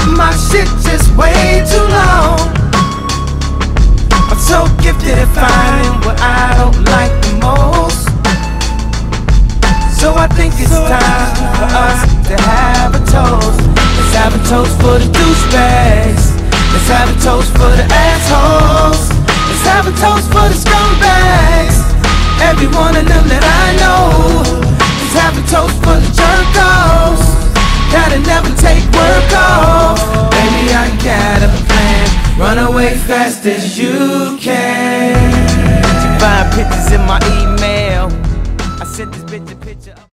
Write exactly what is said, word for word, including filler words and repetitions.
my shit just way too long. I'm so gifted at finding what I don't like the most. So I think it's time for us to have a toast. Let's have a toast for the douchebags. Let's have a toast for the assholes. Let's have a toast for the scumbags. Every one of them that I know. Let's have a toast for the jerk-offs that'll never take work off. Baby, I got a plan. Run away fast as you can. You find pictures in my email. I sent this bitch a picture.